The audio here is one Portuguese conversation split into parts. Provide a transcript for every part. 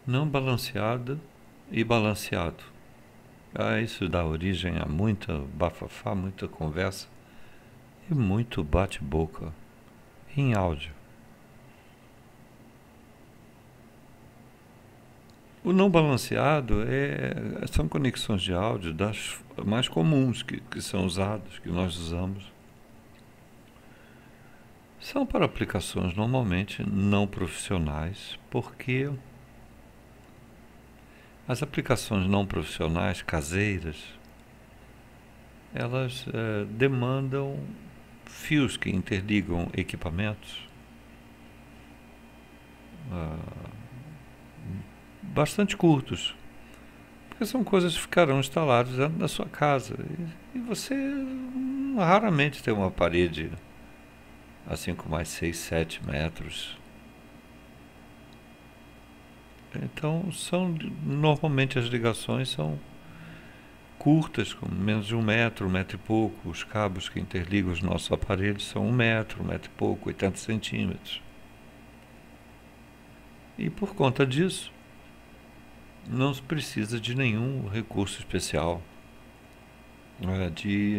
não balanceada e balanceado. Isso dá origem a muita bafafá, muita conversa e muito bate-boca em áudio. O não balanceado são conexões de áudio das mais comuns que são usadas, que nós usamos. São para aplicações normalmente não profissionais, porque as aplicações não profissionais, caseiras, elas demandam fios que interligam equipamentos bastante curtos, porque são coisas que ficarão instaladas dentro da sua casa. E você raramente tem uma parede assim com mais 6, 7 metros. Então, normalmente as ligações são curtas, com menos de 1 metro e pouco. Os cabos que interligam os nossos aparelhos são 1 metro e pouco, 80 centímetros. E por conta disso, não se precisa de nenhum recurso especial de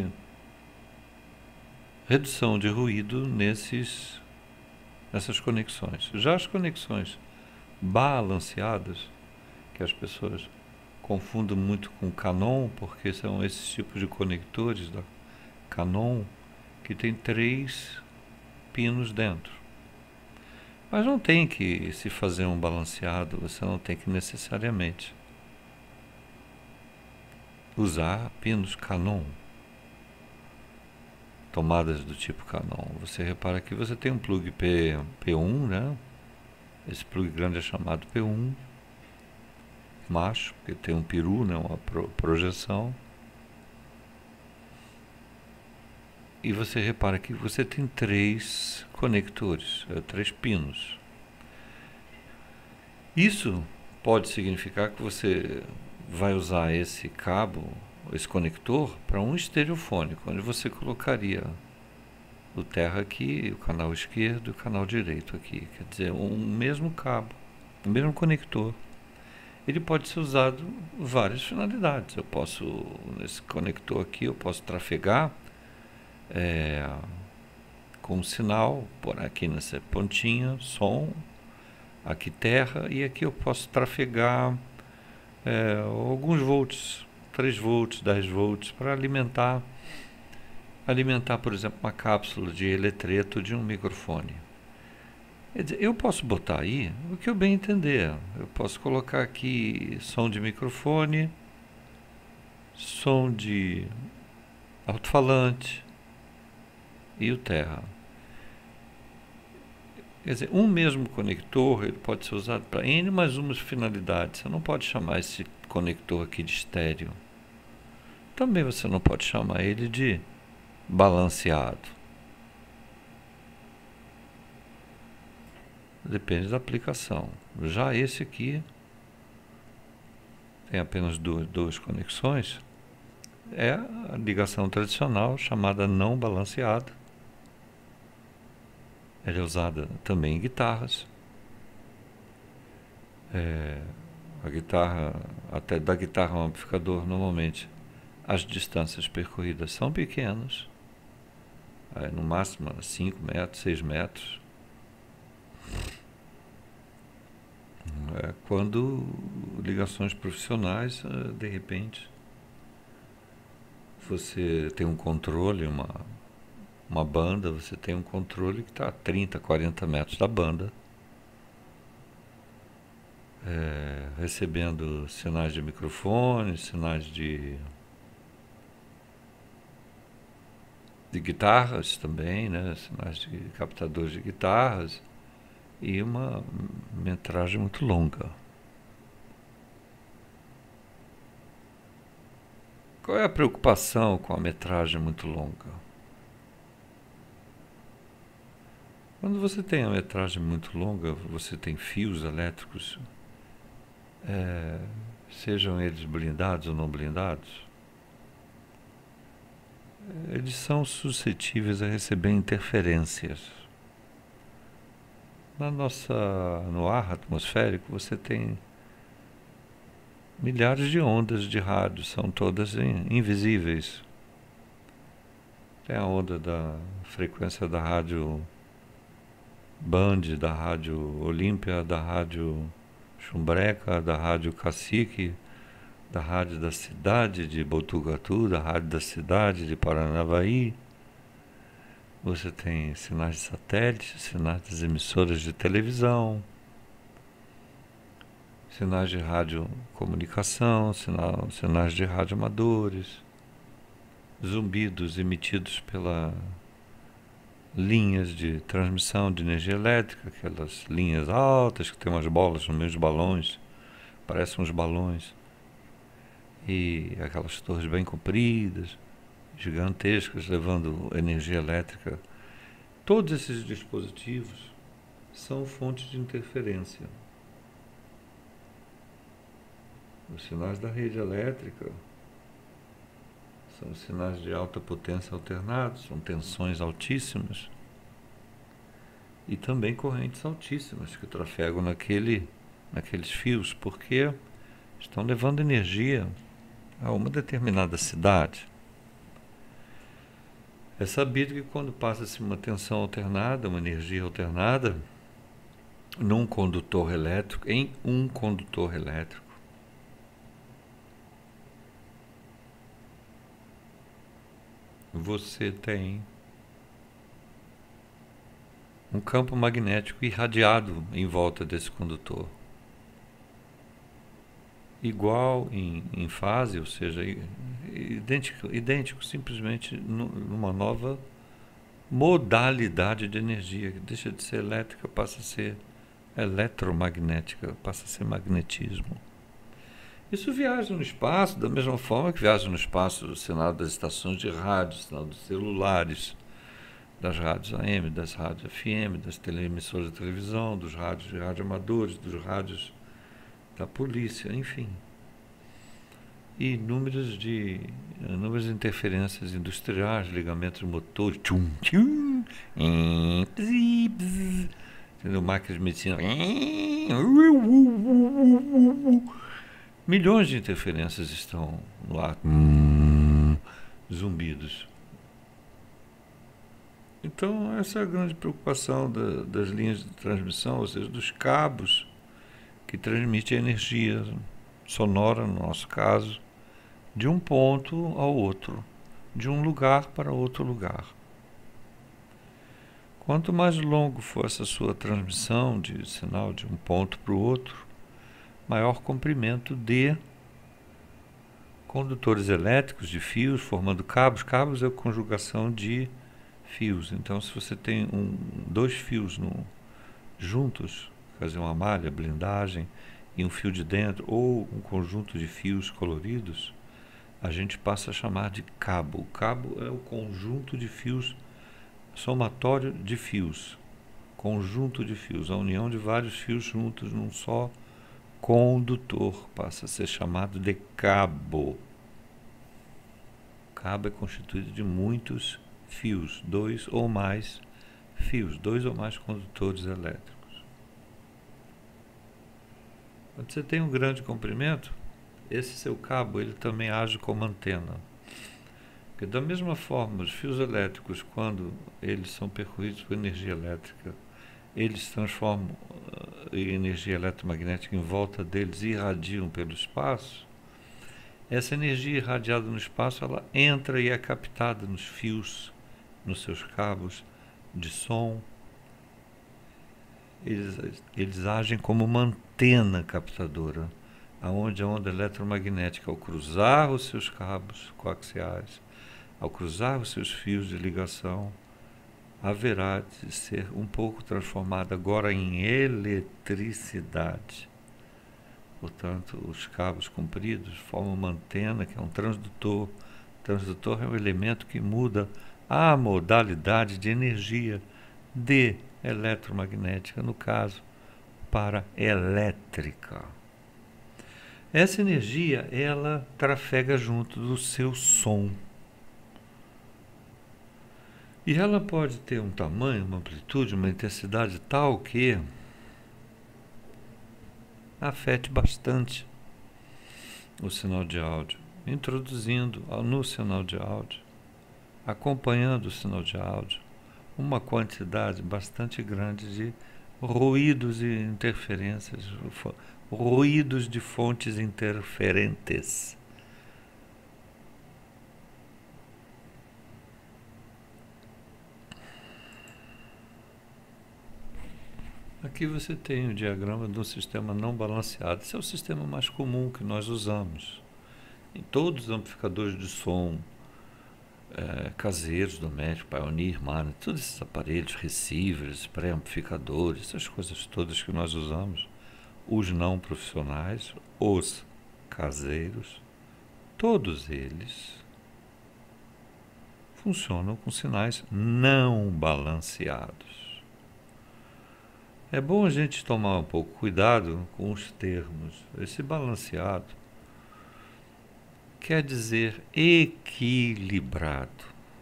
redução de ruído nessas conexões. Já as conexões balanceadas, que as pessoas confundem muito com Canon, porque são esses tipos de conectores da Canon que tem 3 pinos dentro. Mas não tem que se fazer um balanceado, você não tem que necessariamente usar pinos Canon, tomadas do tipo Canon. Você repara que você tem um plug P1, né? Esse plug grande é chamado P1 macho, que tem um peru, né? Uma projeção. E você repara que você tem 3 conectores, 3 pinos. Isso pode significar que você vai usar esse cabo, esse conector, para um estereofônico, onde você colocaria o terra aqui, o canal esquerdo e o canal direito aqui. Quer dizer, um mesmo cabo, o mesmo conector. Ele pode ser usado em várias finalidades. Nesse conector aqui, eu posso trafegar com um sinal, por aqui nessa pontinha, som, aqui terra, e aqui eu posso trafegar alguns volts, 3 volts, 10 volts, para alimentar, por exemplo, uma cápsula de eletreto de um microfone. Quer dizer, eu posso botar aí o que eu bem entender. Eu posso colocar aqui som de microfone, som de alto-falante e o terra. Quer dizer, um mesmo conector ele pode ser usado para N mais umas finalidades. Você não pode chamar esse conector aqui de estéreo. Também você não pode chamar ele de balanceado. Depende da aplicação. Já esse aqui tem apenas duas conexões. É a ligação tradicional chamada não balanceada. Ela é usada também em guitarras. A guitarra, até da guitarra ao amplificador, normalmente as distâncias percorridas são pequenas, no máximo 5 metros, 6 metros. Quando ligações profissionais, de repente, você tem um controle, uma banda, você tem um controle que está a 30, 40 metros da banda, recebendo sinais de microfone, sinais de guitarras também, né? Sinais de captadores de guitarras, e uma metragem muito longa. Qual é a preocupação com a metragem muito longa? Quando você tem a metragem muito longa, você tem fios elétricos, sejam eles blindados ou não blindados, eles são suscetíveis a receber interferências. No ar atmosférico, você tem milhares de ondas de rádio, são todas invisíveis. Tem a onda da frequência da rádio Band, da rádio Olímpia, da rádio Chumbreca, da rádio Cacique, da rádio da cidade de Botucatu, da rádio da cidade de Paranavaí. Você tem sinais de satélite, sinais das emissoras de televisão, sinais de radiocomunicação, sinais de rádio amadores, zumbidos emitidos pelas linhas de transmissão de energia elétrica, aquelas linhas altas que tem umas bolas no meio dos balões, parecem uns balões, e aquelas torres bem compridas, gigantescas, levando energia elétrica. Todos esses dispositivos são fontes de interferência. Os sinais da rede elétrica são sinais de alta potência alternados, são tensões altíssimas e também correntes altíssimas que trafegam naqueles fios, porque estão levando energia a uma determinada cidade. É sabido que quando passa-se uma tensão alternada, uma energia alternada, num condutor elétrico, em um condutor elétrico, você tem um campo magnético irradiado em volta desse condutor. Igual em fase, ou seja, idêntico, simplesmente numa nova modalidade de energia, que deixa de ser elétrica, passa a ser eletromagnética, passa a ser magnetismo. Isso viaja no espaço, da mesma forma que viaja no espaço o sinal das estações de rádio, o sinal dos celulares, das rádios AM, das rádios FM, das teleemissoras de televisão, dos rádios de rádio amadores, dos rádios da polícia, enfim. E inúmeras interferências industriais, ligamentos de motores, entendeu? Máquinas de medicina, milhões de interferências estão no ar, zumbidos. Então, essa é a grande preocupação das linhas de transmissão, ou seja, dos cabos que transmitem energia sonora, no nosso caso, de um ponto ao outro, de um lugar para outro lugar. Quanto mais longo for essa sua transmissão de sinal de um ponto para o outro, maior comprimento de condutores elétricos, de fios, formando cabos. Cabos é a conjugação de fios. Então, se você tem dois fios juntos, fazer uma malha, blindagem, e um fio de dentro, ou um conjunto de fios coloridos, a gente passa a chamar de cabo. O cabo é o conjunto de fios, somatório de fios, conjunto de fios, a união de vários fios juntos num só condutor, passa a ser chamado de cabo. Cabo é constituído de muitos fios, dois ou mais fios, dois ou mais condutores elétricos. Quando você tem um grande comprimento, esse seu cabo ele também age como antena. Porque da mesma forma, os fios elétricos, quando eles são percorridos por energia elétrica, eles transformam energia eletromagnética em volta deles e irradiam pelo espaço. Essa energia irradiada no espaço, ela entra e é captada nos fios, nos seus cabos de som. Eles agem como uma antena captadora, aonde a onda eletromagnética, ao cruzar os seus cabos coaxiais, ao cruzar os seus fios de ligação, haverá de ser um pouco transformada agora em eletricidade. Portanto, os cabos compridos formam uma antena, que é um transdutor. O transdutor é um elemento que muda a modalidade de energia de eletromagnética, no caso, para elétrica. Essa energia, ela trafega junto do seu som. E ela pode ter um tamanho, uma amplitude, uma intensidade tal que afete bastante o sinal de áudio, introduzindo no sinal de áudio, acompanhando o sinal de áudio, uma quantidade bastante grande de ruídos e interferências, ruídos de fontes interferentes. Aqui você tem o diagrama de um sistema não balanceado. Esse é o sistema mais comum que nós usamos. Em todos os amplificadores de som caseiros, domésticos, Pioneer, Marantz, todos esses aparelhos, receivers, pré-amplificadores, essas coisas todas que nós usamos, os não profissionais, os caseiros, todos eles funcionam com sinais não balanceados. É bom a gente tomar um pouco cuidado com os termos. Esse balanceado quer dizer equilibrado.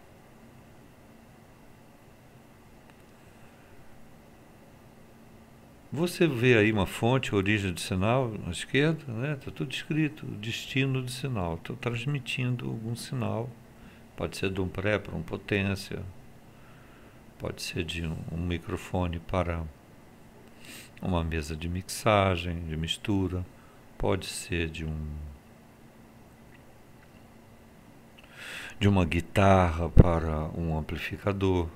Você vê aí uma fonte, origem de sinal à esquerda, né? Está tudo escrito, destino do sinal. Estou transmitindo algum sinal. Pode ser de um pré para uma potência, pode ser de um microfone para uma mesa de mixagem, de mistura, pode ser de uma guitarra para um amplificador.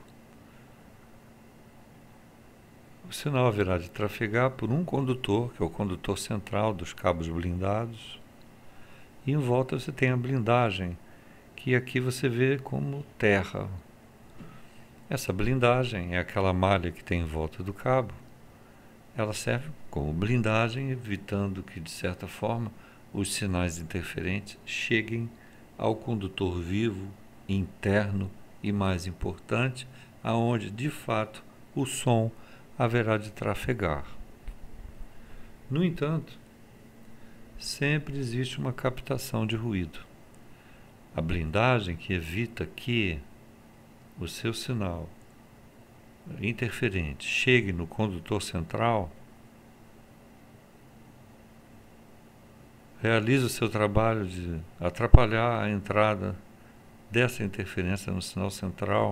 O sinal haverá de trafegar por um condutor, que é o condutor central dos cabos blindados, e em volta você tem a blindagem, que aqui você vê como terra. Essa blindagem é aquela malha que tem em volta do cabo. Ela serve como blindagem, evitando que, de certa forma, os sinais interferentes cheguem ao condutor vivo, interno e, mais importante, aonde, de fato, o som haverá de trafegar. No entanto, sempre existe uma captação de ruído. A blindagem que evita que o seu sinal interferente chegue no condutor central realiza o seu trabalho de atrapalhar a entrada dessa interferência no sinal central,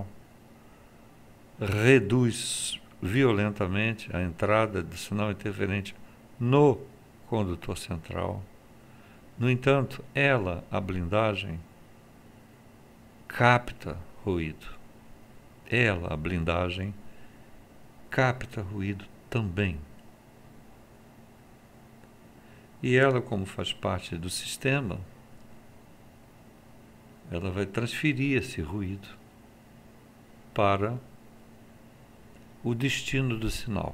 reduz violentamente a entrada do sinal interferente no condutor central. No entanto, a blindagem, capta ruído. A blindagem, capta ruído também. E ela, como faz parte do sistema, ela vai transferir esse ruído para o destino do sinal.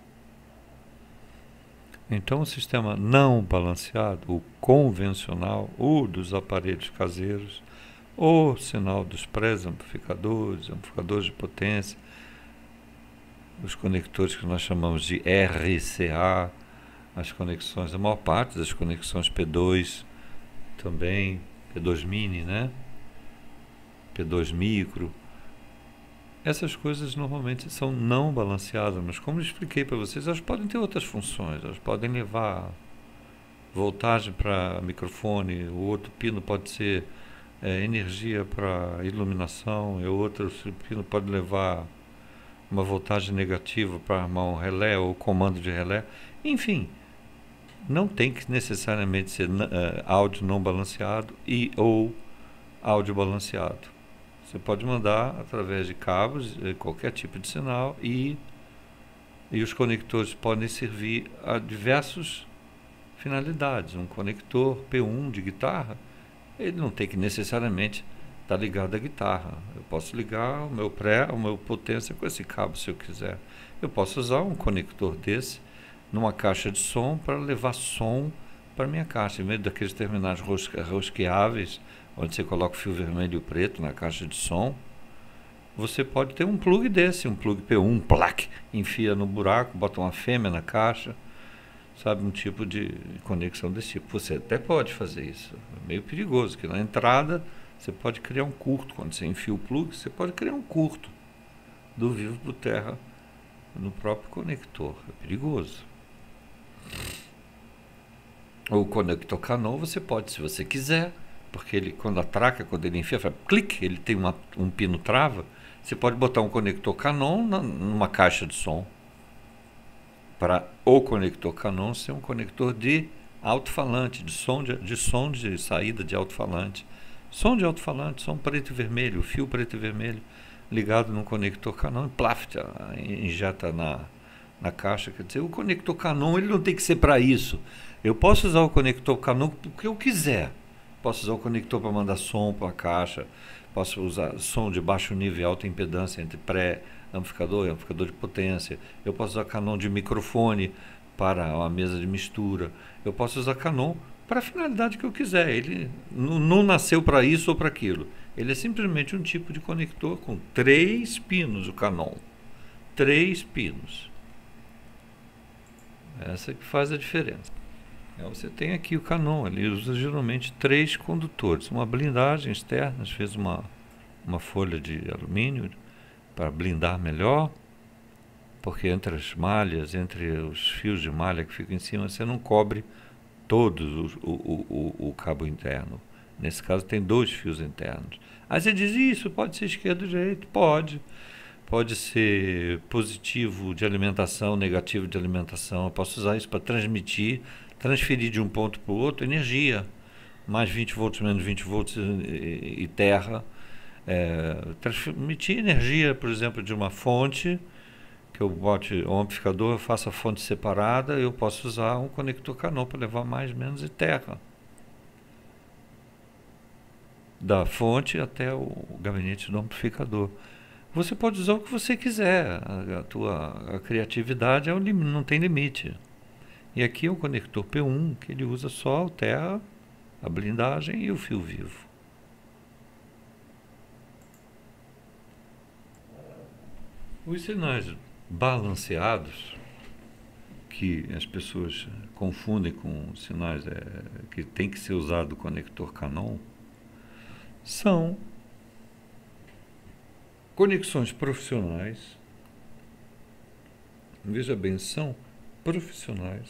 Então, o sistema não balanceado, o convencional, o dos aparelhos caseiros, o sinal dos pré-amplificadores, amplificadores de potência, os conectores que nós chamamos de RCA, as conexões, a maior parte das conexões P2 também, P2 mini, né? P2 micro. Essas coisas normalmente são não balanceadas, mas como eu expliquei para vocês, elas podem ter outras funções, elas podem levar voltagem para microfone, o outro pino pode ser energia para iluminação, e o outro pino pode levar uma voltagem negativa para armar um relé ou comando de relé. Enfim, não tem que necessariamente ser áudio não balanceado ou áudio balanceado. Você pode mandar através de cabos, qualquer tipo de sinal, e os conectores podem servir a diversas finalidades. Um conector P1 de guitarra, ele não tem que necessariamente estar ligado à guitarra. Eu posso ligar o meu o meu potência com esse cabo se eu quiser. Eu posso usar um conector desse numa caixa de som para levar som para minha caixa, em vez daqueles terminais rosqueáveis, onde você coloca o fio vermelho e o preto na caixa de som. Você pode ter um plug desse, um plug P1, plac, enfia no buraco, bota uma fêmea na caixa, sabe, um tipo de conexão desse tipo. Você até pode fazer isso, é meio perigoso, porque na entrada você pode criar um curto, quando você enfia o plug, você pode criar um curto do vivo para o terra no próprio conector, é perigoso. O conector Canon você pode, se você quiser, porque ele, quando atraca, quando ele enfia, faz clique, ele tem um pino trava. Você pode botar um conector Canon numa caixa de som, para o conector Canon ser um conector de alto-falante, de som de saída de alto-falante. Som de alto-falante, som preto e vermelho, fio preto e vermelho, ligado num conector Canon e plaf, injeta na caixa. Quer dizer, o conector Canon ele não tem que ser para isso. Eu posso usar o conector Canon porque eu quiser. Posso usar o conector para mandar som para a caixa, posso usar som de baixo nível e alta impedância entre pré-amplificador e amplificador de potência. Eu posso usar Canon de microfone para uma mesa de mistura. Eu posso usar Canon para a finalidade que eu quiser. Ele não nasceu para isso ou para aquilo. Ele é simplesmente um tipo de conector com 3 pinos, o Canon. 3 pinos. Essa que faz a diferença. Você tem aqui o Canon, ele usa geralmente 3 condutores. Uma blindagem externa, fez uma folha de alumínio para blindar melhor, porque entre as malhas, entre os fios de malha que ficam em cima, você não cobre todos o cabo interno. Nesse caso tem 2 fios internos. Aí você diz, isso pode ser esquerdo ou direito? Pode. Pode ser positivo de alimentação, negativo de alimentação. Eu posso usar isso para transferir de um ponto para o outro energia. Mais 20 volts, menos 20 volts e terra. Transmitir energia, por exemplo, de uma fonte, que eu bote um amplificador, eu faço a fonte separada, eu posso usar um conector Canon para levar mais, menos e terra. Da fonte até o gabinete do amplificador. Você pode usar o que você quiser, a criatividade não tem limite. E aqui é o conector P1, que ele usa só o terra, a blindagem e o fio vivo. Os sinais balanceados, que as pessoas confundem com sinais que tem que ser usado o conector Canon, são conexões profissionais. Veja bem, são profissionais,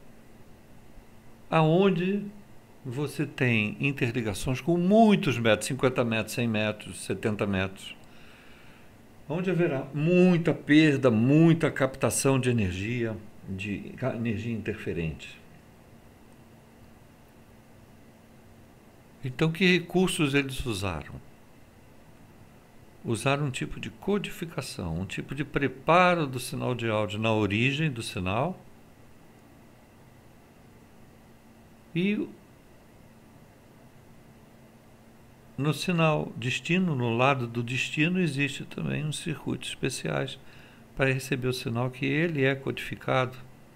aonde você tem interligações com muitos metros, 50 metros, 100 metros, 70 metros, onde haverá muita perda, muita captação de energia interferente. Então, que recursos eles usaram? Usaram um tipo de codificação, um tipo de preparo do sinal de áudio na origem do sinal e no sinal destino, no lado do destino, existe também uns circuitos especiais para receber o sinal, que ele é codificado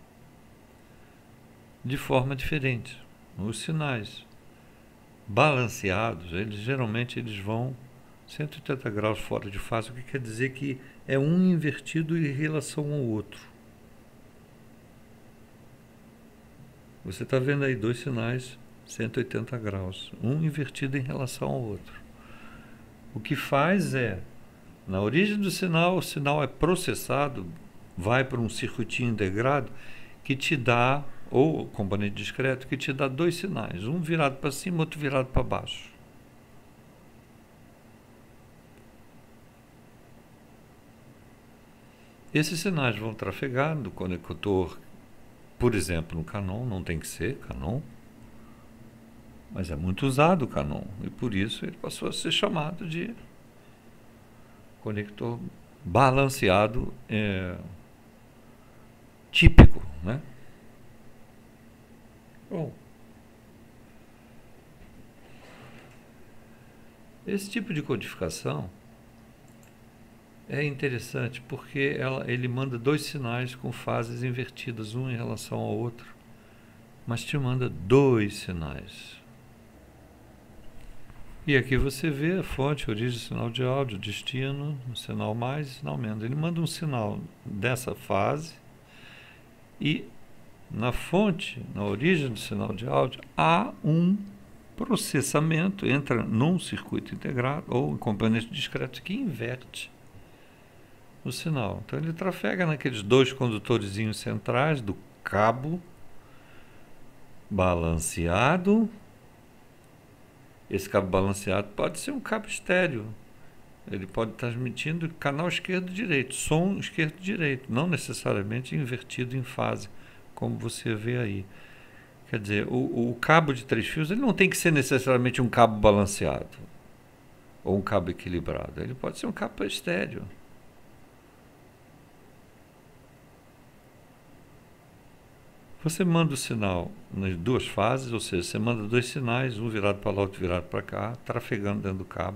de forma diferente. Os sinais balanceados, geralmente vão 180 graus fora de fase, o que quer dizer que é um invertido em relação ao outro. Você está vendo aí 2 sinais 180 graus, um invertido em relação ao outro. O que faz na origem do sinal, o sinal é processado, vai para um circuitinho integrado que te dá, ou componente discreto, que te dá 2 sinais, um virado para cima, outro virado para baixo. Esses sinais vão trafegar no conector, por exemplo, no Canon, não tem que ser Canon, mas é muito usado o Canon, e por isso ele passou a ser chamado de conector balanceado típico, né? Bom, esse tipo de codificação é interessante porque ele manda 2 sinais com fases invertidas, um em relação ao outro, mas te manda 2 sinais. E aqui você vê a fonte, origem, sinal de áudio, destino, um sinal mais, sinal menos. Ele manda um sinal dessa fase e na fonte, na origem do sinal de áudio, há um processamento, entra num circuito integrado ou em componente discreto que inverte o sinal. Então ele trafega naqueles 2 condutorezinhos centrais do cabo balanceado. Esse cabo balanceado pode ser um cabo estéreo. Ele pode estar transmitindo canal esquerdo e direito, som esquerdo e direito, não necessariamente invertido em fase, como você vê aí. Quer dizer, o cabo de 3 fios ele não tem que ser necessariamente um cabo balanceado ou um cabo equilibrado. Ele pode ser um cabo estéreo. Você manda o sinal nas 2 fases, ou seja, você manda 2 sinais, um virado para lá, outro virado para cá, trafegando dentro do cabo.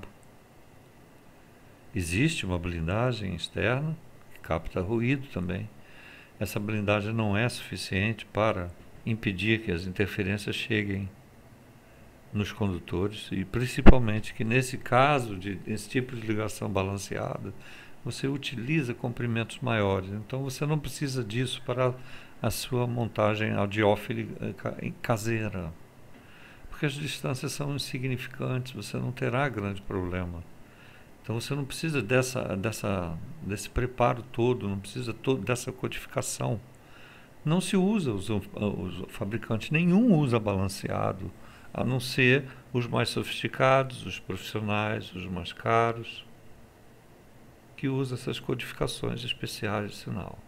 Existe uma blindagem externa que capta ruído também. Essa blindagem não é suficiente para impedir que as interferências cheguem nos condutores e principalmente que nesse caso, desse tipo de ligação balanceada, você utiliza comprimentos maiores. Então você não precisa disso para a sua montagem audiófile caseira, porque as distâncias são insignificantes, você não terá grande problema. Então você não precisa desse preparo todo, não precisa dessa codificação. Não se usa, os fabricantes nenhum usa balanceado, a não ser os mais sofisticados, os profissionais, os mais caros, que usam essas codificações especiais de sinal.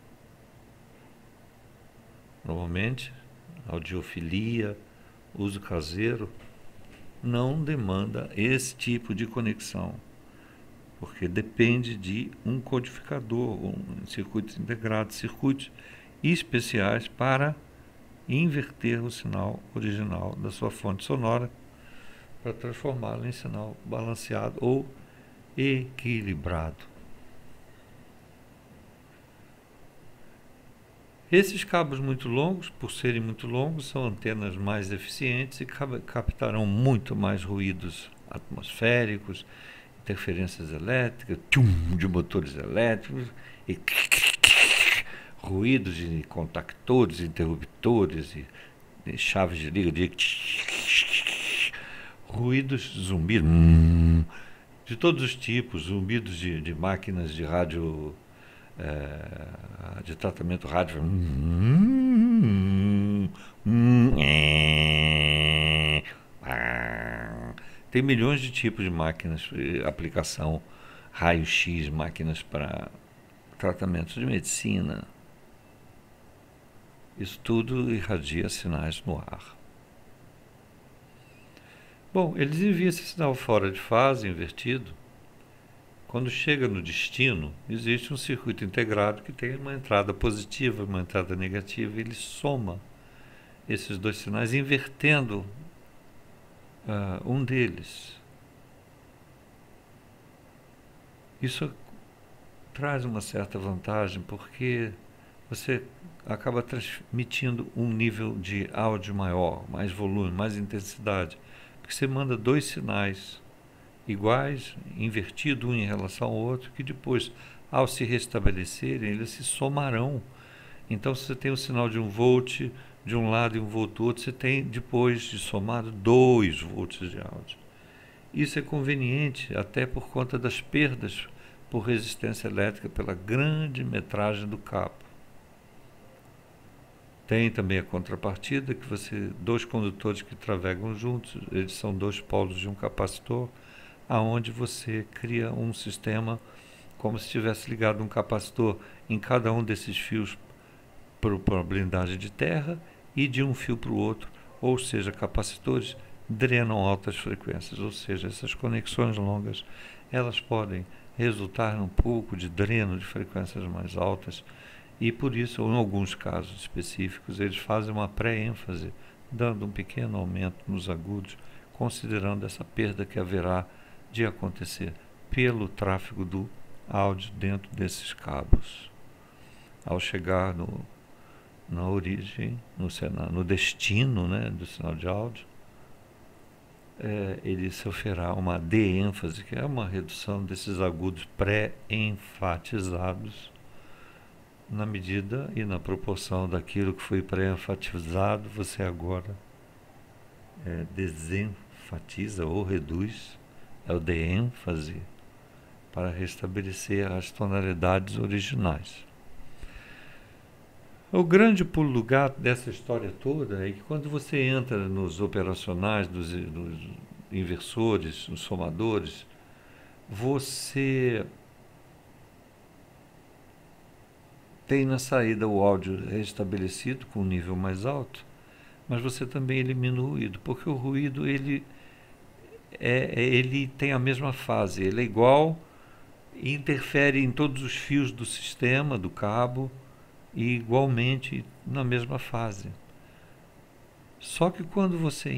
Normalmente, audiofilia, uso caseiro, não demanda esse tipo de conexão, porque depende de um codificador, circuitos integrados, circuitos especiais para inverter o sinal original da sua fonte sonora para transformá-lo em sinal balanceado ou equilibrado. Esses cabos muito longos, por serem muito longos, são antenas mais eficientes e captarão muito mais ruídos atmosféricos, interferências elétricas, de motores elétricos, e ruídos de contactores, interruptores e chaves de liga, ruídos, zumbidos, de todos os tipos, zumbidos de máquinas de rádio, de tratamento rádio, tem milhões de tipos de máquinas, aplicação, raio-x, máquinas para tratamentos de medicina. Isso tudo irradia sinais no ar. Bom, eles enviam esse sinal fora de fase, invertido. Quando chega no destino, existe um circuito integrado que tem uma entrada positiva, uma entrada negativa, e ele soma esses 2 sinais, invertendo um deles. Isso traz uma certa vantagem, porque você acaba transmitindo um nível de áudio maior, mais volume, mais intensidade, porque você manda 2 sinais iguais, invertido um em relação ao outro, que depois, ao se restabelecerem, eles se somarão. Então, se você tem o sinal de 1 volt de um lado e 1 volt do outro, você tem, depois de somado, 2 volts de áudio. Isso é conveniente, até por conta das perdas por resistência elétrica, pela grande metragem do cabo. Tem também a contrapartida, que 2 condutores que trafegam juntos, eles são 2 polos de um capacitor, aonde você cria um sistema como se tivesse ligado um capacitor em cada um desses fios para a blindagem de terra e de um fio para o outro, ou seja, capacitores drenam altas frequências, ou seja, essas conexões longas, elas podem resultar num pouco de dreno de frequências mais altas e por isso, ou em alguns casos específicos, eles fazem uma pré-ênfase, dando um pequeno aumento nos agudos, considerando essa perda que haverá de acontecer pelo tráfego do áudio dentro desses cabos. Ao chegar na origem, no destino, né, do sinal de áudio, ele sofrerá uma de-ênfase, que é uma redução desses agudos pré-enfatizados, na medida e na proporção daquilo que foi pré-enfatizado, você agora desenfatiza ou reduz, é o de-ênfase, para restabelecer as tonalidades originais. O grande pulo do gato dessa história toda é que quando você entra nos operacionais dos inversores, nos somadores, você tem na saída o áudio restabelecido com um nível mais alto, mas você também elimina o ruído, porque o ruído ele tem a mesma fase, ele é igual e interfere em todos os fios do sistema, do cabo, e igualmente na mesma fase. Só que quando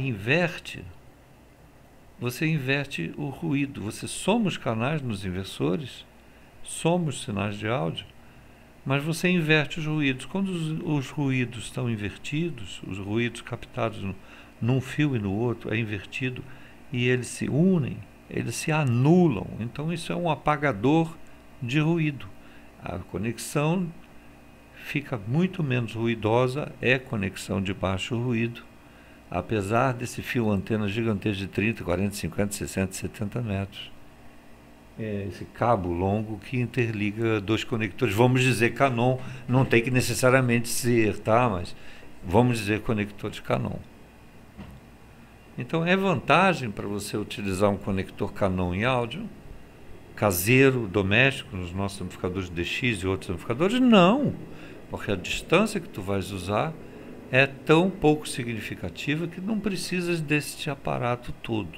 você inverte o ruído. Você soma os canais nos inversores, soma os sinais de áudio, mas você inverte os ruídos. Quando os ruídos estão invertidos, os ruídos captados num fio e no outro é invertido e eles se unem, eles se anulam. Então isso é um apagador de ruído. A conexão fica muito menos ruidosa, é conexão de baixo ruído, apesar desse fio antena gigantesco de 30, 40, 50, 60, 70 metros. Esse cabo longo que interliga dois conectores. Vamos dizer Canon, não tem que necessariamente ser, tá? Mas vamos dizer conectores Canon. Então é vantagem para você utilizar um conector Canon em áudio, caseiro, doméstico, nos nossos amplificadores DX e outros amplificadores? Não, porque a distância que tu vais usar é tão pouco significativa que não precisas desse aparato todo.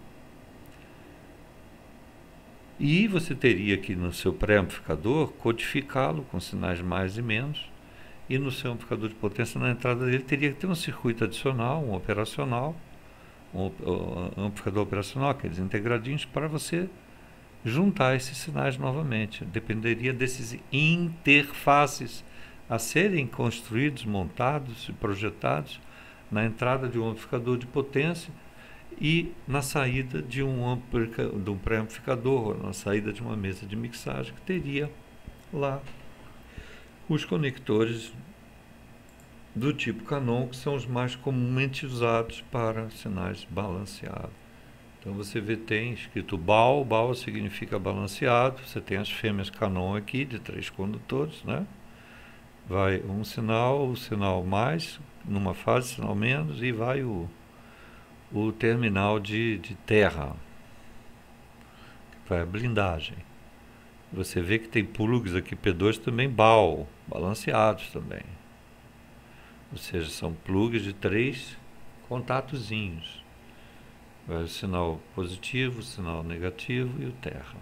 E você teria que no seu pré-amplificador codificá-lo com sinais mais e menos, e no seu amplificador de potência, na entrada dele, teria que ter um circuito adicional, um operacional, um amplificador operacional, aqueles integradinhos, para você juntar esses sinais novamente. Dependeria desses interfaces a serem construídos, montados e projetados na entrada de um amplificador de potência e na saída de um pré-amplificador, na saída de uma mesa de mixagem, que teria lá os conectores do tipo Canon, que são os mais comumente usados para sinais balanceados. Então você vê, tem escrito BAL, BAL significa balanceado, você tem as fêmeas Canon aqui, de 3 condutores, né? Vai um sinal, o sinal mais, numa fase, sinal menos, e vai o terminal de terra, que vai a blindagem. Você vê que tem plugs aqui P2 também BAL, balanceados também. Ou seja, são plugs de 3 contatozinhos. Vai o sinal positivo, o sinal negativo e o terra.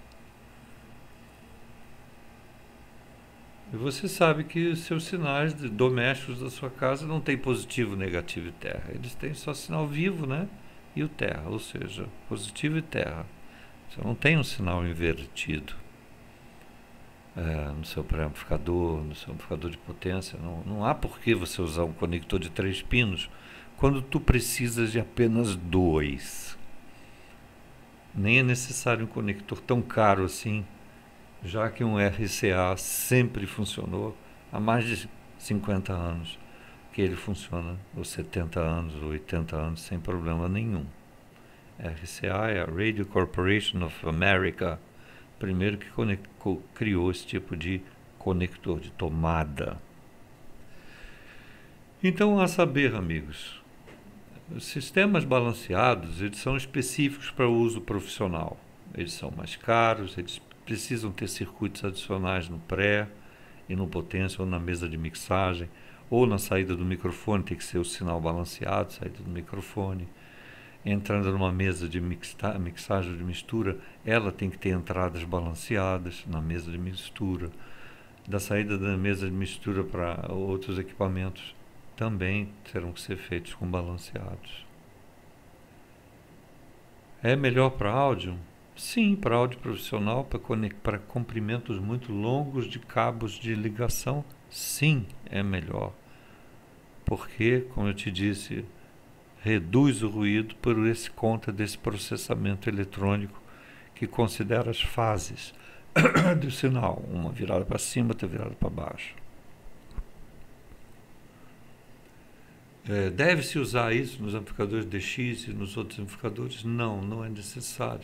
E você sabe que os seus sinais domésticos da sua casa não tem positivo, negativo e terra. Eles têm só sinal vivo, né? E o terra, ou seja, positivo e terra. Você não tem um sinal invertido no seu pré-amplificador, no seu amplificador de potência. Não há por que você usar um conector de 3 pinos quando tu precisas de apenas 2. Nem é necessário um conector tão caro assim, já que um RCA sempre funcionou há mais de 50 anos, que ele funciona ou 70 anos, ou 80 anos, sem problema nenhum. RCA é a Radio Corporation of America, primeiro que criou esse tipo de conector, de tomada. Então, a saber, amigos, os sistemas balanceados, eles são específicos para o uso profissional. Eles são mais caros, eles precisam ter circuitos adicionais no pré e no potência ou na mesa de mixagem, ou na saída do microfone, tem que ser o sinal balanceado, saída do microfone. Entrando numa mesa de mixagem de mistura, ela tem que ter entradas balanceadas na mesa de mistura. Da saída da mesa de mistura para outros equipamentos também terão que ser feitos com balanceados. É melhor para áudio? Sim, para áudio profissional, para comprimentos muito longos de cabos de ligação, sim, é melhor. Porque, como eu te disse, reduz o ruído por conta desse processamento eletrônico que considera as fases do sinal, uma virada para cima, outra virada para baixo. Deve-se usar isso nos amplificadores DX e nos outros amplificadores? Não, não é necessário.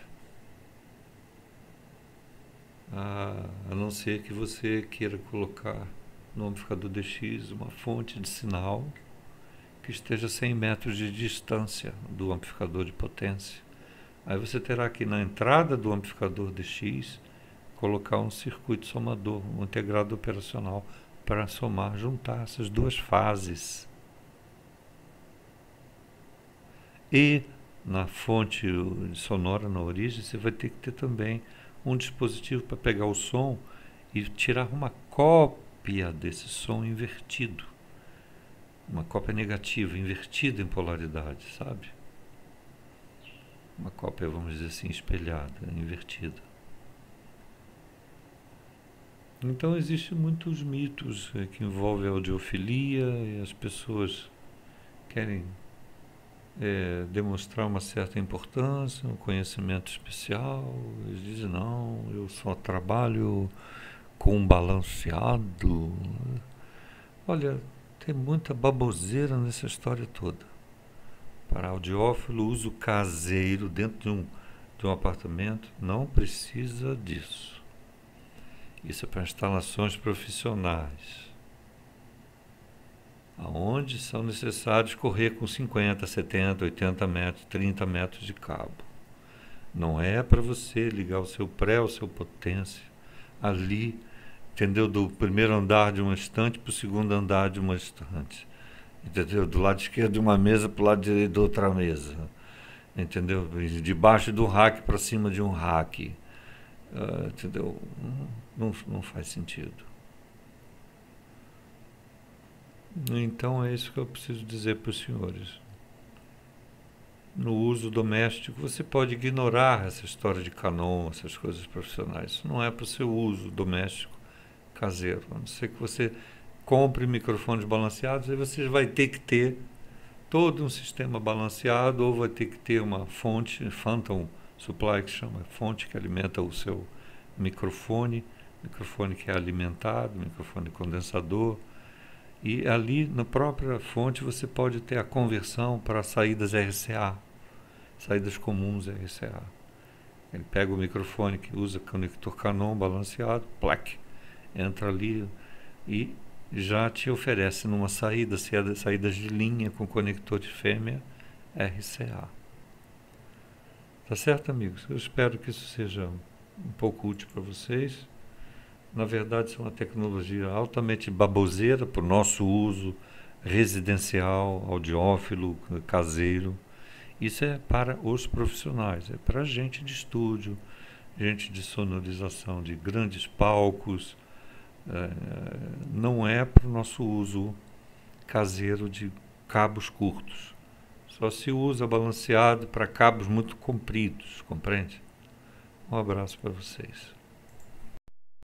A não ser que você queira colocar no amplificador DX uma fonte de sinal que esteja a 100 metros de distância do amplificador de potência. Aí você terá que, na entrada do amplificador DX, colocar um circuito somador, um integrado operacional, para somar, juntar essas duas fases. E na fonte sonora, na origem, você vai ter que ter também um dispositivo para pegar o som e tirar uma cópia desse som invertido. Uma cópia negativa, invertida em polaridade, sabe? Uma cópia, vamos dizer assim, espelhada, invertida. Então existem muitos mitos que envolvem a audiofilia e as pessoas querem demonstrar uma certa importância, um conhecimento especial. Eles dizem, não, eu só trabalho com um balanceado. Olha, tem muita baboseira nessa história toda. Para audiófilo, uso caseiro dentro de um apartamento, não precisa disso. Isso é para instalações profissionais, aonde são necessários correr com 50, 70, 80 metros, 30 metros de cabo. Não é para você ligar o seu pré, o seu potência, ali, entendeu? Do primeiro andar de uma estante para o segundo andar de uma estante. Entendeu? Do lado esquerdo de uma mesa para o lado direito de outra mesa. Entendeu? Debaixo do rack para cima de um rack. Entendeu? Não faz sentido. Então é isso que eu preciso dizer para os senhores. No uso doméstico, você pode ignorar essa história de Canon, essas coisas profissionais. Isso não é para o seu uso doméstico caseiro. A não ser que você compre microfones balanceados, aí você vai ter que ter todo um sistema balanceado, ou vai ter que ter uma fonte, Phantom Supply, que chama fonte que alimenta o seu microfone que é alimentado, microfone condensador. E ali na própria fonte você pode ter a conversão para saídas RCA, saídas comuns RCA. Ele pega o microfone que usa conector Canon balanceado, plac, entra ali e já te oferece numa saída, saídas de linha com conector de fêmea RCA. Tá certo, amigos? Eu espero que isso seja um pouco útil para vocês. Na verdade, isso é uma tecnologia altamente baboseira para o nosso uso residencial, audiófilo, caseiro. Isso é para os profissionais, é para gente de estúdio, gente de sonorização de grandes palcos. Não é para o nosso uso caseiro de cabos curtos. Só se usa balanceado para cabos muito compridos, compreende? Um abraço para vocês.